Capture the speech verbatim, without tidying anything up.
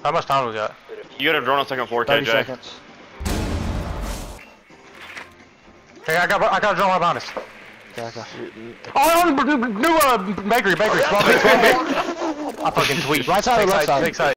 How much time we got? You got a drone on second floor, thirty K J. seconds. Hey, I got I got a drone right behind us. Okay, okay. Oh, new uh, bakery, bakery, small bit, small bit. I fucking tweet. Right side or left side? Big side.